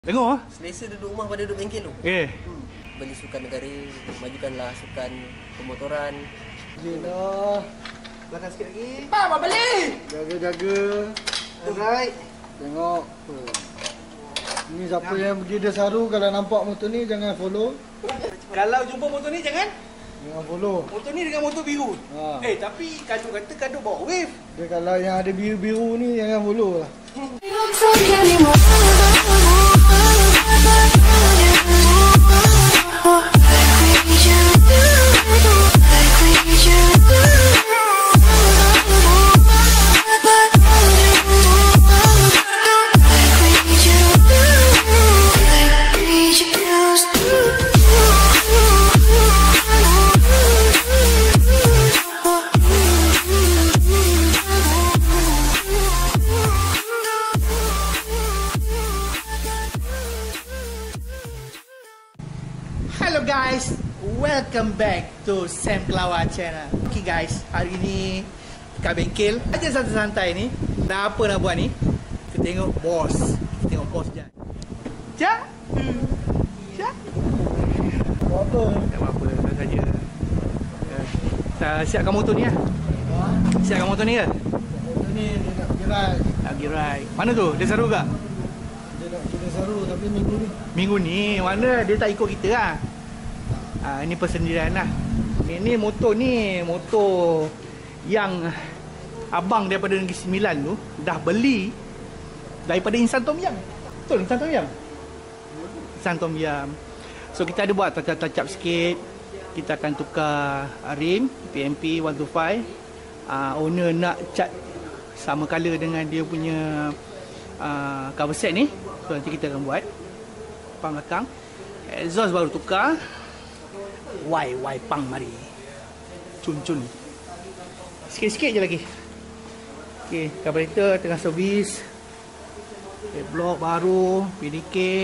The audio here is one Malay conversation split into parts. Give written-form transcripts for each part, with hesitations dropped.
Tengok Selesa duduk rumah pada duduk bengkel tu. Beli sukan negara, majukanlah sukan pemotoran. Alhamdulillah. Belakang sikit lagi. Pak, apa balik? Jaga-jaga. Alright. Tengok. Ni siapa yang pergi Desaru, kalau nampak motor ni jangan follow. Kalau jumpa motor ni jangan follow. motor ni dengan motor biru. Tapi Kado kata Kado bawa wave. Dia kalau yang ada biru-biru ni jangan follow lah. Hello guys, welcome back to Sam Kelawar channel. Okay guys, hari ni kat bengkel aja santai-santai ni. Dah apa nak buat ni? Kita tengok bos. Kita tengok bos je. Ja. Ja. Apa? Tak apa, dah saja. Kita siapkan motor ni lah. Siapkan motor ni ke? Motor ni dia nak pergi ride. Nak pergi ride. Mana tu? Dia seru ke? Dia nak pergi Desaru tapi minggu ni. Minggu ni mana dia tak ikut kita lah. Ini persendirian lah. Ini motor ni motor yang abang daripada Negeri Sembilan tu dah beli daripada Insan Tom Yam. Betul, Insan Tom Yam? Insan Tom Yam. So kita ada buat touch-up sikit. Kita akan tukar rim PMP 125. Owner nak cat sama color dengan dia punya cover set ni. So nanti kita akan buat pang belakang. Exhaust baru tukar. Y pang mari. Cun. Sikit-sikit je lagi. Okey, carburetor tengah servis. Block baru, PDK.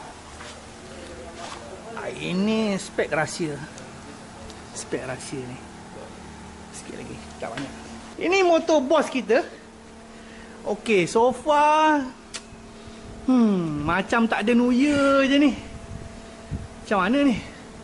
Ini spek rahsia. Spek rahsia ni. Sikit lagi, tak banyak. Ini motor bos kita. Okey, so far macam tak ada New Year je ni. Macam mana ni?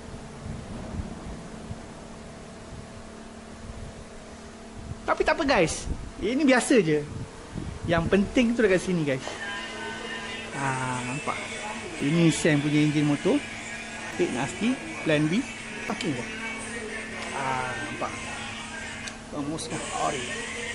Tapi tak apa guys. Ini biasa je. Yang penting tu dekat sini guys. Nampak. Ini Sam punya enjin motor. Pit nasty, plan B. Parking buat. Nampak. Bamuskan ori.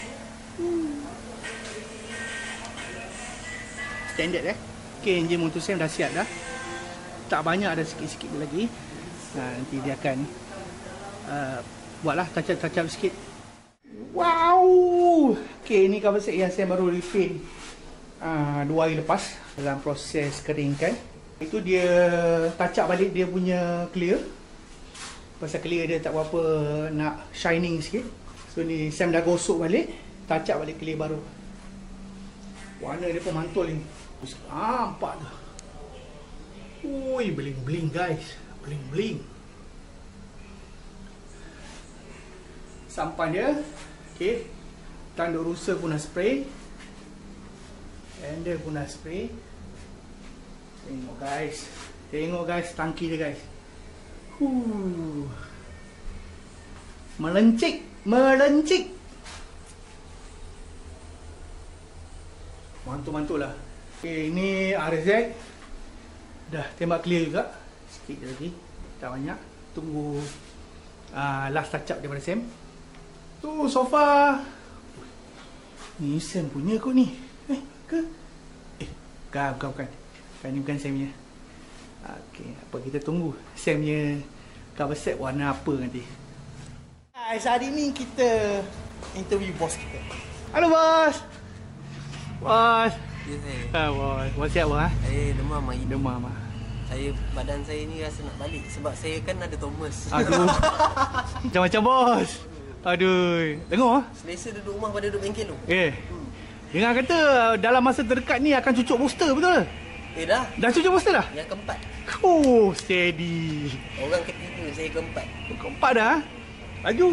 Standard Okay, enjin motor Sam dah siap dah. Tak banyak, ada sikit-sikit lagi. Nanti dia akan buatlah touch-up sikit. Wow. Okay, ni cover set yang saya baru repaint 2 hari lepas. Dalam proses keringkan. Itu dia touch up balik dia punya clear. Pasal clear dia tak berapa nak shining sikit. So ni Sam dah gosok balik. Touch up balik clear baru. Warna dia pun mantul ni. Nampak tu. Ui, bling-bling guys. Bling-bling. Sampan dia. Okay. Tanduk rusa pun dah spray. Handle pun dah spray. Tengok guys tangki dia guys. Melencik. Mantul lah. Okay, ini RZ. Dah tembak clear juga. Sikit lagi. Tak banyak. Tunggu last touch up daripada Sam. Tu sofa. Ni Sam punya kot ni. Bukan. Kan ni bukan Sam punya. Okay, apa kita tunggu Sam punya cover set warna apa nanti. Guys, hari ni kita interview bos kita. Halo bos. Bos. Ya saya. Bos. Bos siap bos? Saya demam hari ni. Demam Badan saya ni rasa nak balik sebab saya kan ada Thomas. Aduh. Macam-macam bos. Aduh. Tengok Selesa duduk rumah pada duduk bengkel tu. Dengar kata dalam masa terdekat ni akan cucuk booster, betul ke? Dah. Dah cucuk booster dah? Yang keempat. Steady. Orang ketiga, saya keempat. Keempat dah? Laju.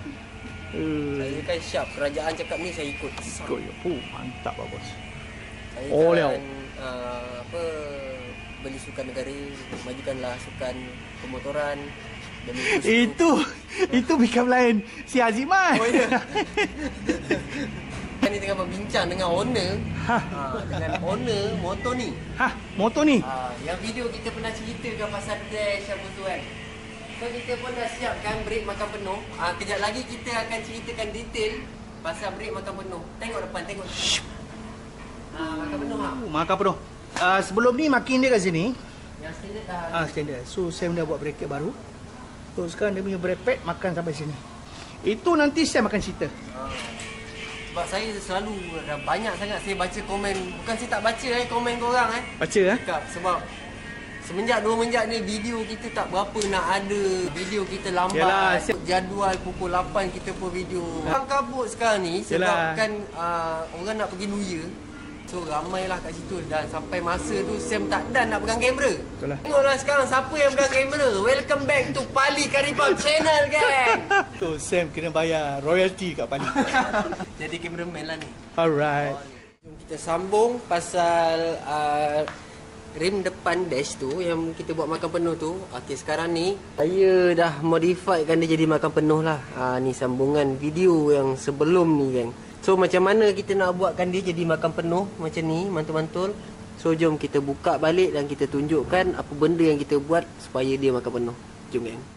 Saya kan sharp. Kerajaan cakap ni saya ikut. Mantap lah bos. Saya Oh, kan, Liao. apa, beli sukan negara, majukanlah sukan pemotoran. Demi Itu bikam lain. Si Aziman. Oh ya. Kan ni tengah berbincang dengan owner. Dengan owner motor ni. Motor ni. Yang video kita pernah ceritakan pasal dash apa tu kan. So kita pun dah siapkan brake makan penuh. Kejap lagi kita akan ceritakan detail pasal brake makan penuh. Tengok depan, tengok. Makan penuh Makan penuh. Sebelum ni makin dia kat sini. Yang standard dah. Standard. So Sam dah buat bracket baru. So sekarang dia punya brake pad makan sampai sini. Itu nanti Sam akan cerita. Sebab saya selalu dah banyak sangat saya baca komen. Bukan saya tak baca komen korang Baca Cakap, sebab semenjak 2 menjak ni video kita tak berapa nak ada. Video kita lambat. Yalah, jadual pukul 8 kita pun video. Orang kabut sekarang ni sebabkan orang nak pergi New Year. So ramailah kat situ dan sampai masa tu Sam tak dan nak pegang kamera. Betul lah. Tengoklah sekarang siapa yang pegang kamera. Welcome back to Pali Karibau Channel, gang. So Sam kena bayar royalty kat Pali. Jadi cameraman lah ni. Alright. Jom kita sambung pasal rim depan dash tu yang kita buat makan penuh tu. Okey, sekarang ni saya dah modifykan dia jadi makan penuh lah. Ni sambungan video yang sebelum ni, gang. So macam mana kita nak buatkan dia jadi makan penuh macam ni, mantul-mantul. So jom kita buka balik dan kita tunjukkan apa benda yang kita buat supaya dia makan penuh. Jom, gang.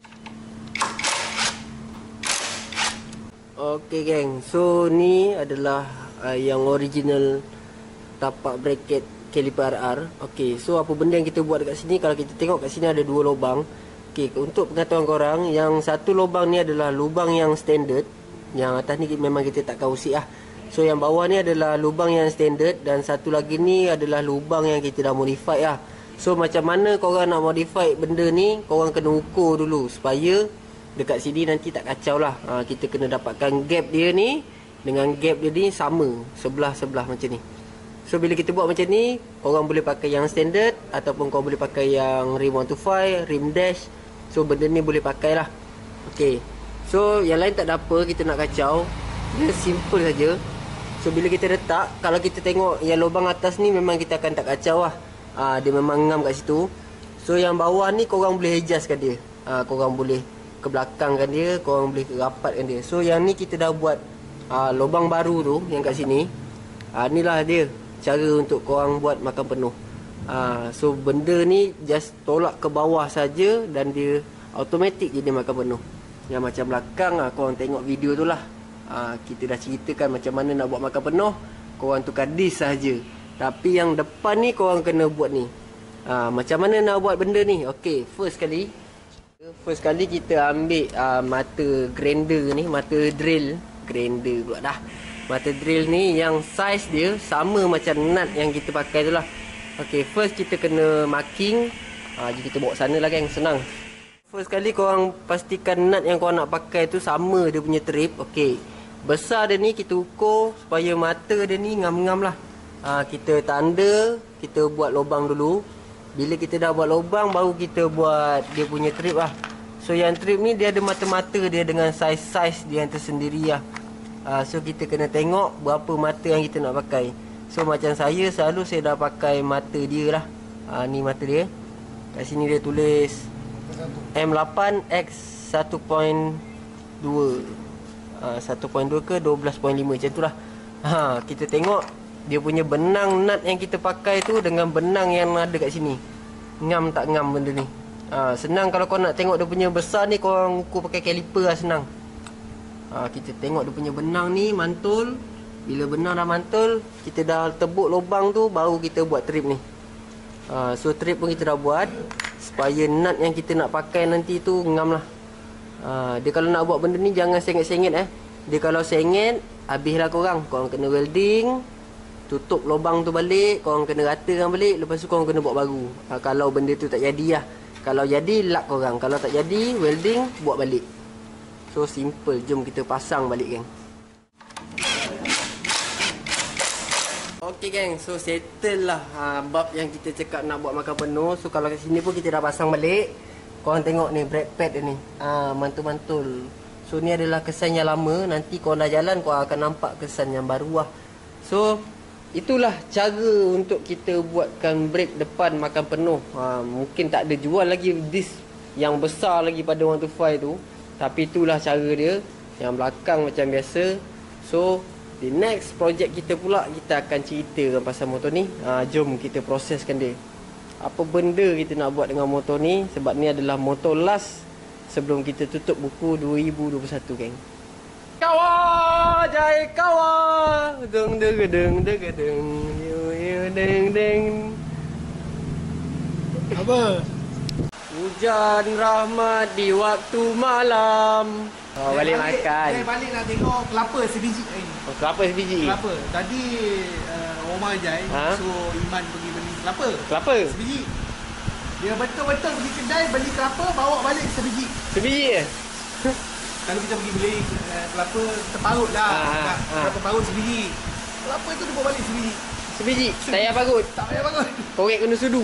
Okey, gang. So ni adalah yang original tapak bracket caliper RR. Okey, so apa benda yang kita buat dekat sini? Kalau kita tengok kat sini ada 2 lubang. Okey, untuk pengetahuan korang, yang satu lubang ni adalah lubang yang standard. Yang atas ni memang kita tak kausi lah. So yang bawah ni adalah lubang yang standard. Dan satu lagi ni adalah lubang yang kita dah modify lah. So macam mana korang nak modify benda ni, korang kena ukur dulu supaya dekat sini nanti tak kacau lah. Kita kena dapatkan gap dia ni dengan gap dia ni sama, sebelah-sebelah macam ni. So bila kita buat macam ni, korang boleh pakai yang standard ataupun korang boleh pakai yang rim 125, rim dash. So benda ni boleh pakai lah. Okay, so yang lain tak ada apa kita nak kacau. Dia simple saja. So bila kita letak, kalau kita tengok yang lubang atas ni memang kita akan tak kacau lah. Dia memang ngam kat situ. So yang bawah ni korang boleh adjustkan dia. Korang boleh ke belakangkan dia, korang boleh rapatkan dia. So yang ni kita dah buat lubang baru tu yang kat sini. Inilah dia cara untuk korang buat makan penuh. So benda ni just tolak ke bawah saja dan dia automatik jadi makan penuh. Yang macam belakang korang tengok video tu lah. Kita dah ceritakan macam mana nak buat makan penuh. Korang tukar disk saja. Tapi yang depan ni korang kena buat ni. Macam mana nak buat benda ni? Okay, first kali kita ambil mata grinder ni, mata drill. Grinder pula dah. Mata drill ni yang size dia sama macam nut yang kita pakai tu lah. Okay, first kita kena marking. Jadi kita bawa sana lah, gang. Senang. First kali korang pastikan nut yang korang nak pakai tu sama dia punya trip. Okay, besar dia ni kita ukur supaya mata dia ni ngam-ngam lah. Kita tanda, kita buat lubang dulu. Bila kita dah buat lubang, baru kita buat dia punya trip lah. So yang trip ni dia ada mata-mata dia dengan size-size dia yang tersendiri lah. So kita kena tengok berapa mata yang kita nak pakai. So macam saya selalu saya dah pakai mata dia lah. Ni mata dia. Kat sini dia tulis M8X 1.2 1.2 ke 12.5 macam tu lah. Kita tengok dia punya benang nut yang kita pakai tu dengan benang yang ada kat sini. Ngam tak ngam benda ni. Senang kalau kau nak tengok dia punya besar ni, korang ukur pakai caliper lah, senang. Kita tengok dia punya benang ni mantul. Bila benang dah mantul, kita dah tebuk lubang tu, baru kita buat trip ni. So trip pun kita dah buat supaya nut yang kita nak pakai nanti tu ngam lah. Dia kalau nak buat benda ni jangan sengit-sengit Dia kalau sengit, habislah korang. Korang kena welding, tutup lubang tu balik, korang kena ratakan balik. Lepas tu korang kena buat baru. Kalau benda tu tak jadi lah. Kalau jadi, lak korang. Kalau tak jadi, welding, buat balik. So simple. Jom kita pasang balik, geng. Okay, geng. So settle lah bab yang kita cakap nak buat makan penuh. So kalau kat sini pun kita dah pasang balik. Korang tengok ni brake pad dia ni. Mantul-mantul. So ni adalah kesan yang lama. Nanti korang dah jalan, korang akan nampak kesan yang baru lah. So itulah cara untuk kita buatkan brake depan makan penuh. Mungkin tak ada jual lagi disc yang besar lagi pada 125 tu, tapi itulah cara dia. Yang belakang macam biasa. So di next project kita pula, kita akan ceritakan pasal motor ni. Jom kita proseskan dia. Apa benda kita nak buat dengan motor ni, sebab ni adalah motor last sebelum kita tutup buku 2021, geng. Kawa jai kawa deng deng deng deng deng deng deng. Apa? Hujan rahmat di waktu malam. Balik makan. Saya balik nak tengok kelapa sebiji hari ni. Kelapa sebiji. Kelapa. Tadi Omar Jai so Iman pergi beli kelapa. Kelapa Sebiji. Dia betul-betul pergi kedai beli kelapa, bawa balik sebiji. sebiji je. Kalau kita pergi beli kelapa terparut dah. Kelapa parut sebiji. Kelapa tu dia bawa balik sebiji. Sebiji. Tak payah parut. Tak payah bangun. Korek kena sudu.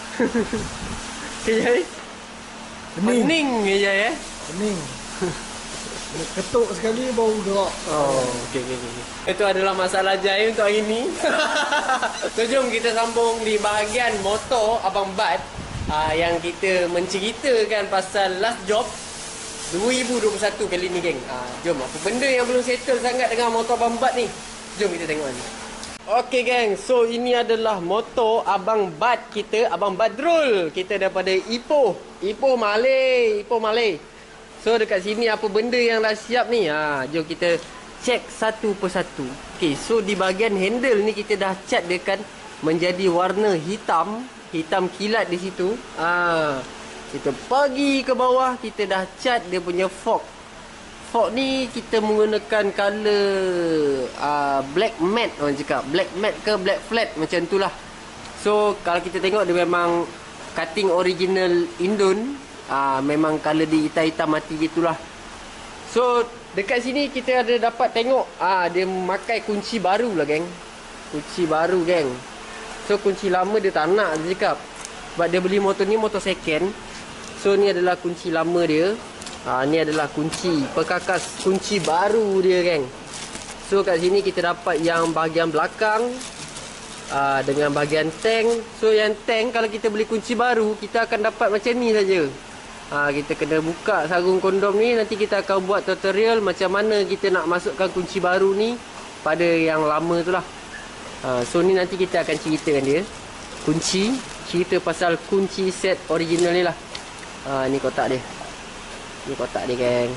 Kejap. Pening je ya. Pening. Dia ketuk sekali baru gerak. Okey. Itu adalah masalah Jai untuk hari ni. So jom kita sambung di bahagian motor Abang Bad, yang kita menceritakan pasal last job 2021 kali ni, geng. Jom, apa benda yang belum settle sangat dengan motor Abang Bad ni? Jom kita tengok ni. Okey, geng. So ini adalah motor Abang Bad kita, Abang Badrul. Kita daripada Ipoh Malay. So dekat sini apa benda yang dah siap ni? Jom kita cek satu persatu. Okey, so di bahagian handle ni kita dah cat dia kan menjadi warna hitam kilat di situ. Kita pergi ke bawah, kita dah cat dia punya fork. Fork ni kita menggunakan color black matte, orang cakap black matte ke black flat macam itulah. So kalau kita tengok dia memang cutting original Indon. Memang color dia hitam-hitam mati gitulah. So dekat sini kita ada dapat tengok dia memakai kunci baru lah, geng. Kunci baru, geng. So kunci lama dia tak nak, dia cakap. Sebab dia beli motor ni motor second. So ni adalah kunci lama dia. Ni adalah kunci perkakas kunci baru dia, geng. So kat sini kita dapat yang bahagian belakang dengan bahagian tank. So yang tank kalau kita beli kunci baru, kita akan dapat macam ni saja. Kita kena buka sarung kondom ni. Nanti kita akan buat tutorial macam mana kita nak masukkan kunci baru ni pada yang lama tu lah. So ni nanti kita akan ceritakan dia. Kunci, cerita pasal kunci set original ni lah. Ni kotak dia. Ni kotak dia, geng.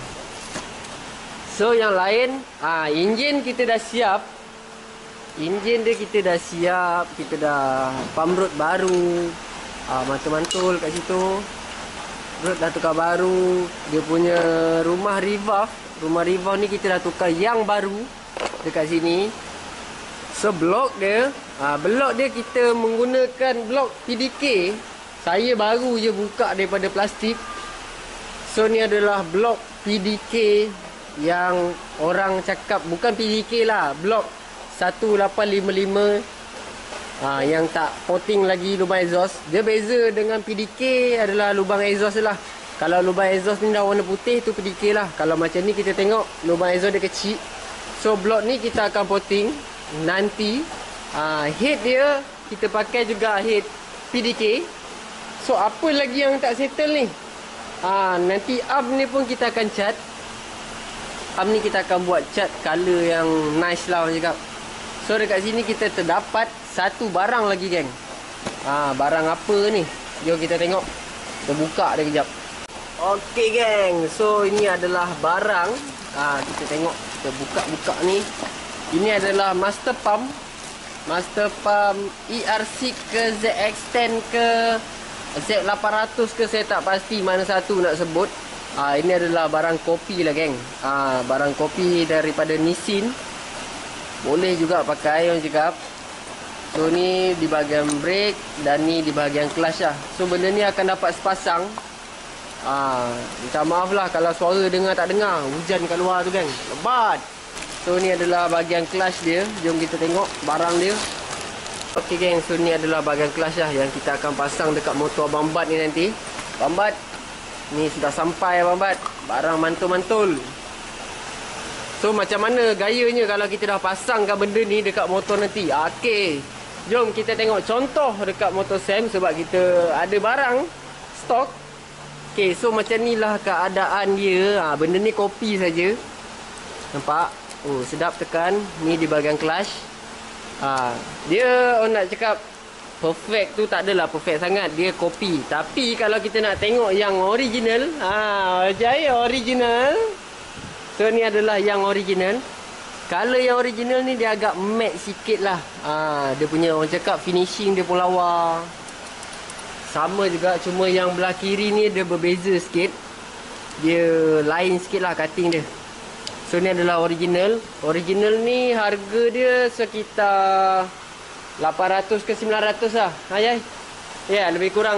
So yang lain, enjin kita dah siap. Enjin dia kita dah siap. Kita dah pump rod baru, mantul-mantul kat situ. Rod dah tukar baru. Dia punya rumah revolve ni kita dah tukar yang baru dekat sini. So blok dia kita menggunakan blok PDK. Saya baru je buka daripada plastik. So ni adalah blok PDK yang orang cakap bukan PDK lah, blok 1855. Yang tak coating lagi lubang exhaust. Dia beza dengan PDK adalah lubang exhaust lah. Kalau lubang exhaust ni dah warna putih, tu PDK lah. Kalau macam ni kita tengok lubang exhaust dia kecil. So blok ni kita akan coating nanti. Head dia kita pakai juga head PDK. So apa lagi yang tak settle ni? Nanti arm ni pun kita akan cat. Arm ni kita akan buat cat color yang nice lah, orang cakap. So dekat sini kita terdapat satu barang lagi, geng. Barang apa ni? Jom kita tengok. Kita buka dia kejap. Okey, geng. So ini adalah barang. Kita tengok. Kita buka-buka ni. Ini adalah master pump. Master pump ER6 ke ZX10 ke Z800 ke, saya tak pasti mana satu nak sebut. Ini adalah barang kopi lah, geng. Barang kopi daripada Nissin. Boleh juga pakai, orang cakap. So ni di bahagian brake dan ni di bahagian clutch lah. So benda ni akan dapat sepasang. Minta maaf lah kalau suara dengar tak dengar. Hujan kat luar tu, geng. Lebat. So ni adalah bahagian clutch dia. Jom kita tengok barang dia. Okey, geng. So ni adalah bahagian clutch lah yang kita akan pasang dekat motor Abang Bad ni nanti. Abang Bad, ni sudah sampai, Abang Bad. Barang mantul-mantul. So macam mana gayanya kalau kita dah pasangkan benda ni dekat motor nanti? Okey. Jom kita tengok contoh dekat motor Sam sebab kita ada barang stok. Okey, so macam ni lah keadaan dia. Benda ni kopi saja. Nampak? Oh, sedap tekan. Ni di bahagian clutch. Dia orang nak cakap perfect tu tak adalah perfect sangat. Dia kopi. Tapi kalau kita nak tengok yang original, Jaya original. So ni adalah yang original. Color yang original ni dia agak matte sikit lah. Dia punya orang cakap finishing dia pun lawa. Sama juga, cuma yang belah kiri ni dia berbeza sikit. Dia lain sikit lah cutting dia. So ni adalah original. Original ni harga dia sekitar 800 ke 900 lah. Ayai. Ya, lebih kurang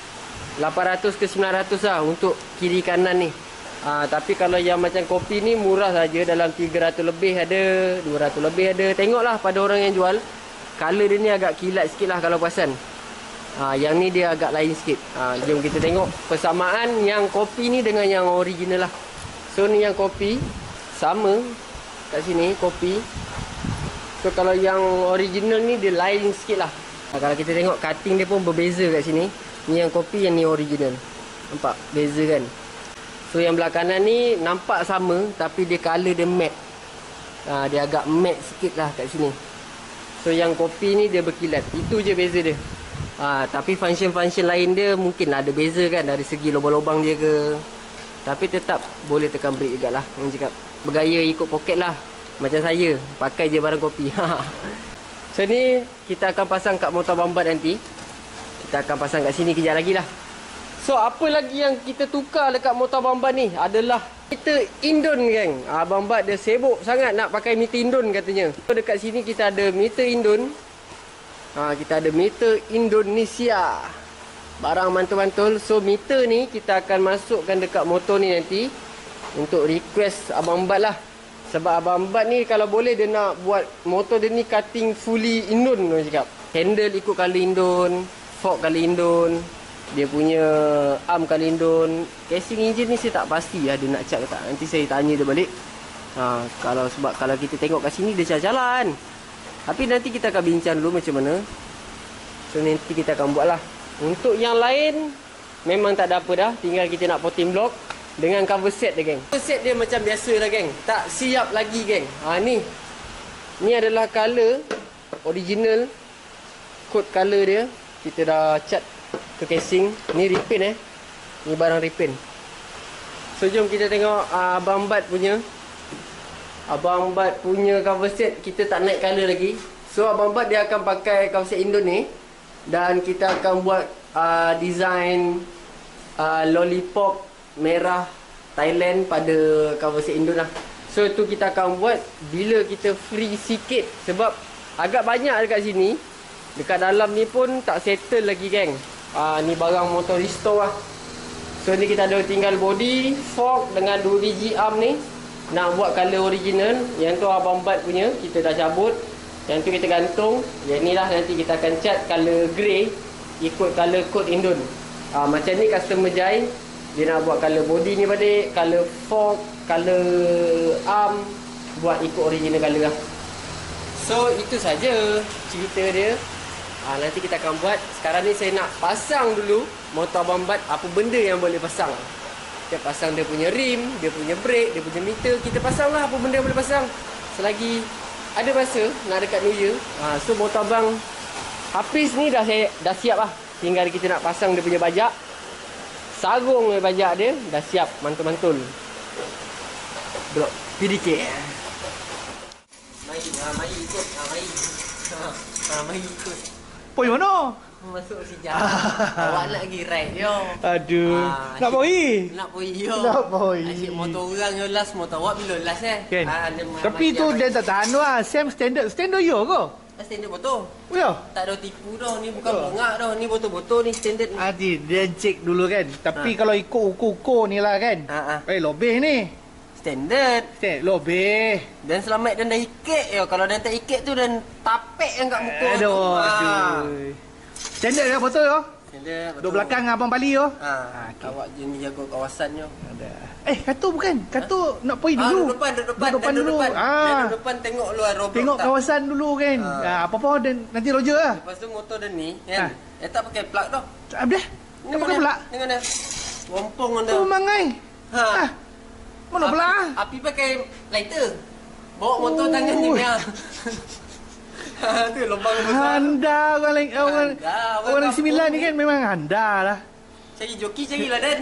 800 ke 900 lah untuk kiri kanan ni. Tapi kalau yang macam kopi ni murah saja, dalam 300 lebih ada, 200 lebih ada. Tengoklah pada orang yang jual. Color dia ni agak kilat sikit lah kalau perasan. Yang ni dia agak lain sikit. Jom kita tengok persamaan yang kopi ni dengan yang original lah. So ni yang kopi. Sama. Kat sini kopi. So kalau yang original ni dia lain sikit lah. Kalau kita tengok cutting dia pun berbeza kat sini. Ni yang kopi, yang ni original. Nampak? Beza kan? So yang belah kanan ni nampak sama, tapi dia color dia matte. Dia agak matte sikit lah kat sini. So yang kopi ni dia berkilat. Itu je beza dia. Tapi function-function lain dia mungkin ada beza kan, dari segi lubang-lubang dia ke. Tapi tetap boleh tekan brake juga lah. Yang cakap bergaya ikut poket lah. Macam saya, pakai je barang kopi. So ni kita akan pasang kat motor bambat nanti. Kita akan pasang kat sini kejap lagi lah. So apa lagi yang kita tukar dekat motor bambat ni adalah meter indon geng. Bambat dia sibuk sangat nak pakai meter indon katanya. So dekat sini kita ada meter indon. Kita ada meter Indonesia. Barang mantul-mantul. So meter ni kita akan masukkan dekat motor ni nanti. Untuk request Abang Bat lah. Sebab Abang Bat ni kalau boleh dia nak buat motor dia ni cutting fully indon, orang cakap. Handle ikut color indon, fork color indon, dia punya arm color indon. Casing engine ni saya tak pasti dia nak cat ke tak. Nanti saya tanya dia balik. Sebab kalau kita tengok kat sini dia jalan. Tapi nanti kita akan bincang dulu macam mana. So nanti kita akan buat lah. Untuk yang lain memang tak ada apa dah. Tinggal kita nak potting block dengan cover set dia geng. Cover set dia macam biasa lah geng. Tak siap lagi geng. Ni adalah color original. Code color dia kita dah cat ke casing. Ni repaint Ni barang repaint. So jom kita tengok Abang Bat punya. Abang Bat punya cover set kita tak naik color lagi. So Abang Bat dia akan pakai cover set indon ni. Dan kita akan buat design lollipop merah Thailand pada cover set indon lah. So tu kita akan buat bila kita free sikit. Sebab agak banyak dekat sini. Dekat dalam ni pun tak settle lagi geng. Ni barang motor restore lah. So ni kita ada tinggal body, fork dengan 2 biji arm ni. Nak buat color original. Yang tu Abang Bat punya kita dah cabut. Yang tu kita gantung. Yang ni lah nanti kita akan cat color grey ikut color code indon. Macam ni customer Jai. Dia nak buat color body ni balik, color fork, color arm, buat ikut original color lah. So itu saja cerita dia. Nanti kita akan buat. Sekarang ni saya nak pasang dulu motor Abang Bat. Apa benda yang boleh pasang. Kita pasang dia punya rim, dia punya brake, dia punya meter. Kita pasang lah apa benda yang boleh pasang. Selagi ada masa nak dekat New Year. So motor Abang Hafiz ni dah siap lah. Tinggal kita nak pasang dia punya bajak. Sarung bajak dia dah siap mantul-mantul. Blok PDK. Mari ikut. Mari ikut. Poi mana? Masuk sejak. Awak nak pergi ride yo. Aduh. Nak pergi? Nak pergi yo. Nak pergi. Asyik motor orang yo last, motor awak bila last Kan? Tapi tu dia tak tahan lah. Sam standard yo ke? Standard botol. Oh ya? Tak ada tipu dah. Ni bukan bongak dah. Ni botol-botol ni standard ni. Dia cek dulu kan. Tapi kalau ikut ukur-ukur ni lah kan. Lebih ni. Standard. Lebih. Dan selamat dan dah ikat yo. Kalau dah tak ikat tu dan tapek yang kat muka. Aduh. Standard dah botol yo. Dia Duduk belakang abang Bali tu. okey. Awak jenis jaga kawasannya. Ada. Katu bukan. Katu nak pergi dulu. Duduk depan. Duduk depan dulu. Duduk depan tengok luar robot. Tengok kawasan dulu kan. Apa-apa dan nanti Roger lah. Lepas tu motor dia ni kan. Tak pakai plug dah. Habis. Tak pakai pula. Dengan dia. Rompong anda. Oh mangai. Mana pula? Api pakai lighter. Bawa motor tangan ni dia. Tu lubang besar. Anda orang Sembilan ni kan memang anda lah. Cari joki carilah Dan.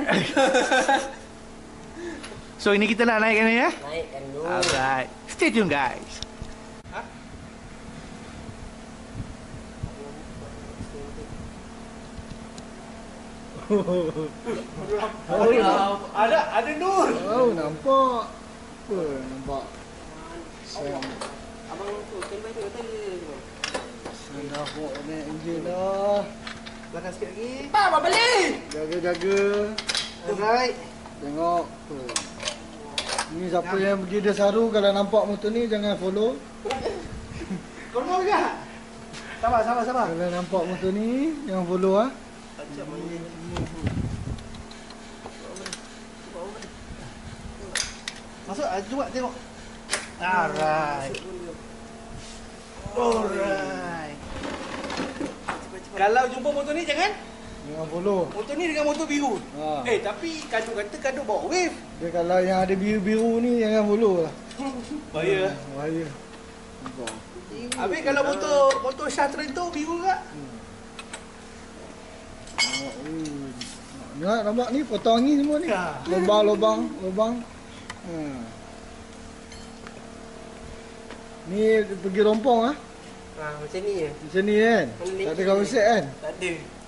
So ini kita nak naikkan ni ya. Naikkan dulu. Alright. Stay tune guys. Ada Nur. Oh, nampak. Apa nampak? Abang tu standby tu tadi. Dah bawa ni enjin dah. Belakang sikit lagi. Abang balik. Jaga-jaga. Alright. Tengok. Ni siapa yang pergi dia saru kalau nampak motor ni jangan follow. Kau mau ke? Sabar. Kalau nampak motor ni jangan follow ah. Masuk, cuba tengok. Alright. Kalau jumpa motor ni jangan follow. motor ni dengan motor biru. Tapi Kadu kata Kadu bawa wave. Dia kalau yang ada biru-biru ni jangan follow lah. Bahaya. Bahaya. Habis kalau motor Syah Trento biru ke? Nampak ni potong angin semua ni. Lubang. Ni pergi rompong ah. Macam ni je. Macam ni kan. Tak ada cover set kan. Tak ada.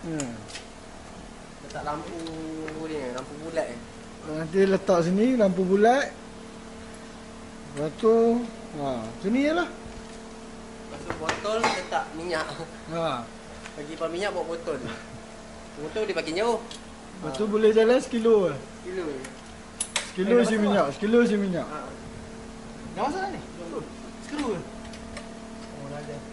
Letak lampu ni, lampu bulat ni. Nanti letak sini lampu bulat. Lepas tu sini je lah. Lepas tu botol letak minyak. Bagi pam minyak bawa botol. Botol dia pakai jauh. Lepas tu boleh jalan sekilo lah. Kilo. Sekilo isi minyak. Dah masuk dah ni? Skru ke? Oh dah ada.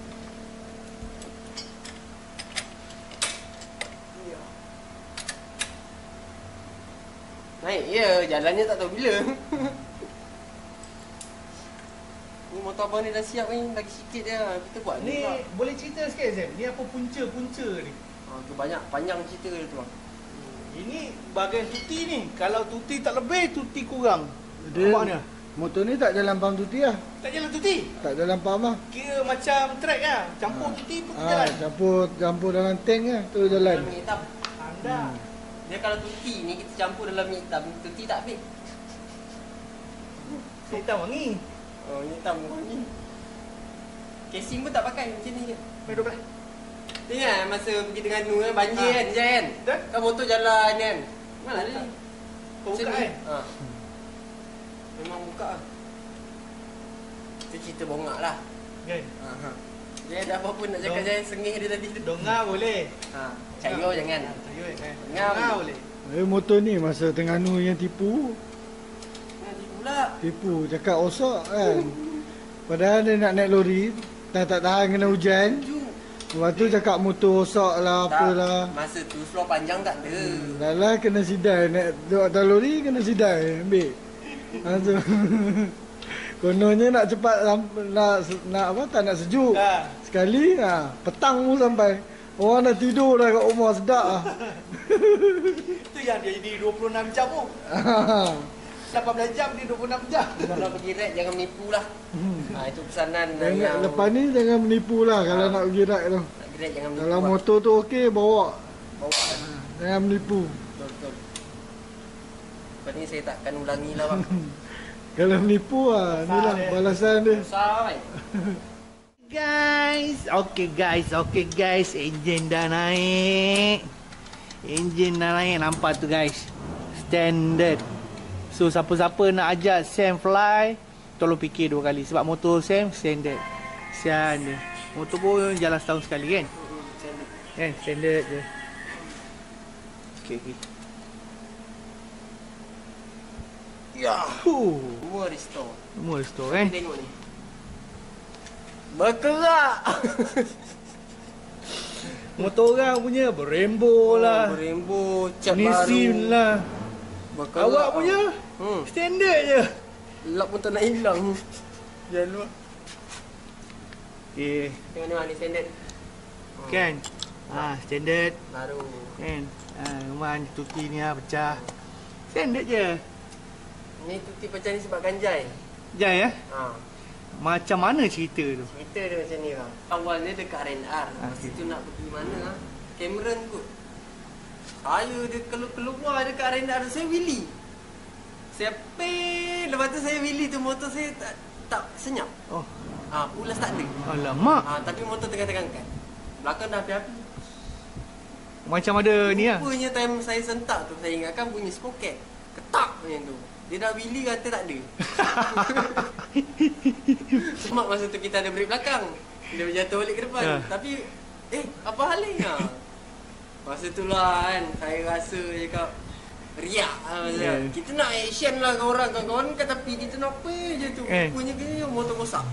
Naik ya, jalannya tak tahu bila. Ni motor abang ni dah siap ni, lagi sikit je. Kita buat Ni pula. boleh cerita sikit Zem? Ni apa punca-punca ni? Tu banyak panjang cerita dia tu bang. Ini bahagian tuti ni. Kalau tuti tak lebih, tuti kurang. Dia, Nampaknya? motor ni tak jalan pam tuti lah. Tak jalan tuti? Tak jalan pam lah. Kira macam track lah. Campur tuti pun jalan. Campur dalam tank lah. Tu jalan. Dalam minyak hitam. Anda. Dia kalau tuti ni kita campur dalam minyak hitam, tuti tak habis. Hitam wangi. Oh, minyak hitam wangi. Casing pun tak pakai macam ni je. Main 12. Ingat masa pergi Terengganu kan, banjir kan, Jan? Betul. Kan motor jalan kan? Mana dia ni? Kau buka Macam ni. kan? Memang buka lah. Itu cerita bongak lah. Kan? Dia ada apa-apa nak cakap Jan, sengih dia tadi tu. Dongar boleh. Cayo jangan. Cayo kan? Dongar boleh. Motor ni masa Terengganu yang tipu. Nanti pula. Tipu, cakap osok kan. Padahal dia nak naik lori, tak tahan kena hujan. Lepas tu cakap motor rosak lah, apalah. Masa tu floor panjang tak ada. Dah lah kena sidai, naik duduk atas lori kena sidai, ambil. Lepas tu kononnya nak cepat, nak apa, tak nak sejuk. Sekali, petang pun sampai. Orang dah tidur dah kat rumah, sedap lah. Itu yang dia jadi 26 jam tu. 18 jam dia 26 jam. Kalau pergi ride jangan menipu lah. Itu pesanan yang Lepas ni jangan menipu lah kalau nak pergi ride tu. nak pergi ride jangan menipu. Kalau lah. motor tu okey, bawa. Bawa. Jangan menipu. Betul. Lepas ni saya takkan ulangi lah bang. Kalau menipu ni lah balasan dia. Besar kan? Okay guys, enjin dah naik. Nampak tu guys. Standard. So siapa-siapa nak ajak Sam fly, tolong fikir 2 kali. Sebab motor Sam standard. Sian dia. Motor pun jalan setahun sekali kan? Kan standard je. Okay. Yahoo. Semua restore kan? Tengok ni bergerak. Motor orang punya berembo lah. Berembo, cat baru. Nissin lah. Bakal Awak punya standard je. lap pun tak nak hilang. Jangan lupa. Okay. Tengok ni ni standard. Kan? Standard. Baru. Kan? Rumah tuti ni pecah. Standard je. Ni tuti pecah ni sebab ganjai. Jai ya? Ha. Macam mana cerita tu? Cerita dia macam ni lah. Awalnya dekat R&R. Lepas tu nak pergi mana lah. Cameron kot. Saya dia keluar dekat R&R. Saya wheelie. Saya pay. Lepas tu saya wheelie tu motor saya tak senyap. Oh. Pulas tak ada. Alamak. Tapi motor tengah terangkat. Belakang dah api-api. Macam ada ni lah. Rupanya time saya sentak tu, saya ingatkan bunyi sproket. Ketak macam tu. Dia dah wheelie kata tak ada. Cuma masa tu kita ada break belakang. Dia berjatuh balik ke depan. Tapi, apa hal ni? Masa tu lah kan, saya rasa cakap riak lah. Kita nak action lah kawan-kawan. Kawan-kawan kat tepi, kita nak apa je tu. Rupanya kena motor rosak.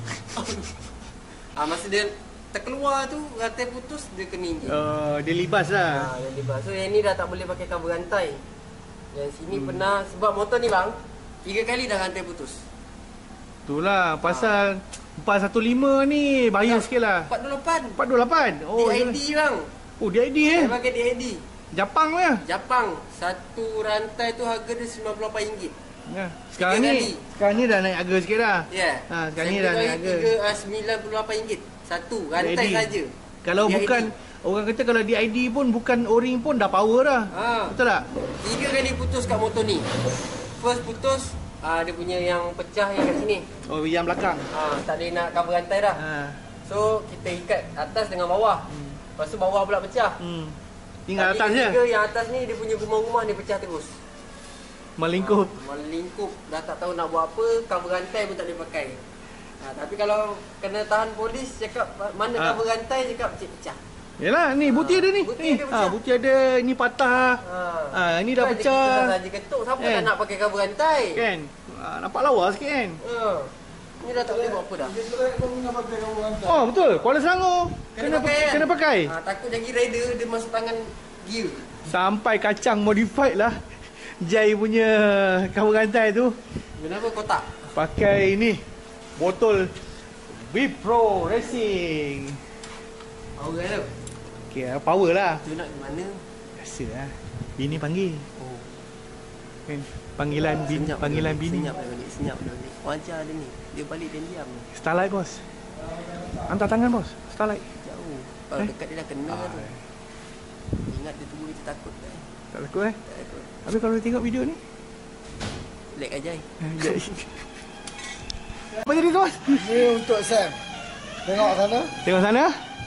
Masa dia terkeluar tu, rantai putus, dia kena injek. Dia libas lah. Dia libas. So yang ni dah tak boleh pakai cover rantai. Yang sini pernah, sebab motor ni bang 3 kali dah rantai putus. Itulah pasal 415 ni bahaya sikit lah. 428. 428. Oh, DID bang. Oh, DID Saya pakai DID. Jepang lah. Jepang. Satu rantai tu harga dia RM98. Ya. Sekarang ni dah naik harga sikit dah. Ya. Sekarang ni dah naik harga. RM98. Satu rantai saja. Kalau DID. Bukan orang kata kalau DID pun bukan O-ring pun dah power dah. Betul tak? 3 kali putus kat motor ni. First putus dia punya yang pecah yang kat sini. Oh, yang belakang. Tak boleh nak cover rantai dah. So kita ikat atas dengan bawah. Lepas tu bawah pula pecah. Tinggal atas je. Yang atas ni dia punya rumah-rumah dia pecah terus. Melingkup. Melingkup. Dah tak tahu nak buat apa, cover rantai pun tak boleh pakai. Tapi kalau kena tahan polis cakap mana cover rantai, cakap pecah. Yalah, ni buti ada ni. Buti ada, ni patah. Ni dah pecah. Kita saja ketuk, siapa tak nak pakai cover rantai? Kan? Nampak lawa sikit kan? Ni dah tak boleh buat apa dah. Oh, betul. Kuala Selangor kena pakai. Takut jadi rider dia masuk tangan gear. Sampai kacang modified lah. Jai punya cover rantai tu. Kenapa kotak? Pakai ni botol Wipro Racing. Power tu. Okay, power lah. Tu nak di mana? Biasa lah. Bini panggil. Kan? Panggilan bini. Senyap dah ni. Wajar dia ni. Dia balik dan diam. Starlight bos. Hantar tangan bos. Starlight. Jauh. Kalau dekat dia dah kena tu. Ingat dia tunggu kita takut dah. Tak takut Tak takut. Tapi kalau dia tengok video ni lag aja. Apa jadi tu bos? Ni untuk Sam. Tengok sana. Tengok sana.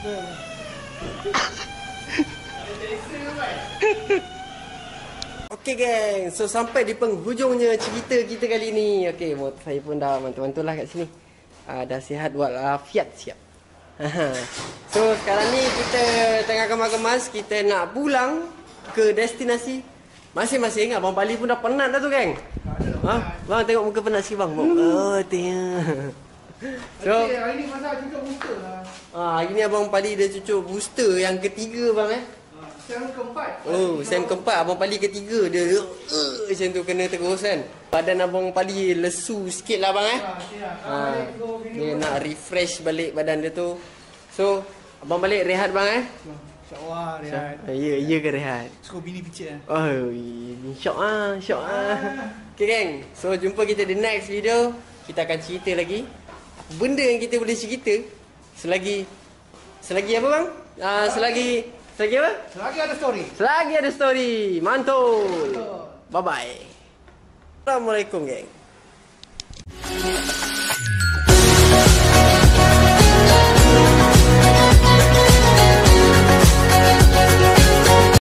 Okey geng, so sampai di penghujungnya cerita kita kali ni. Okey, motor saya pun dah mantul-mantul lah kat sini. Dah sihat walafiat siap. So sekarang ni kita tengah kemas-kemas, kita nak pulang ke destinasi masing-masing. Abang Pali pun dah penat dah tu geng. Bang tengok muka penat sikit bang. Oh tengok. So hari ni pasal cucuk booster lah. hari ni Abang Pali dia cucuk booster yang ketiga bang Sem keempat. Sem keempat. Abang Pali ketiga. Dia macam tu kena terus kan. Badan Abang Pali lesu sikit lah bang dia nak refresh balik badan dia tu. So Abang balik rehat bang InsyaAllah rehat. Ya ke rehat? Suruh bini picit Syok Okay geng. So jumpa kita di next video. Kita akan cerita lagi benda yang kita boleh cerita selagi apa bang? Selagi apa? Selagi ada story. Mantul. Bye bye. Assalamualaikum geng.